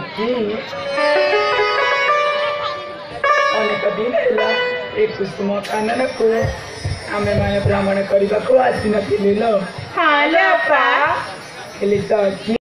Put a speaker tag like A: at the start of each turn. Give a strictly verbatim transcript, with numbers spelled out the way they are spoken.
A: सखी अनेक दिन है एक कुसुम कानन को आम मैंने भ्रमण करने को आसी नी लो।
B: हाँ लोपा
A: सखी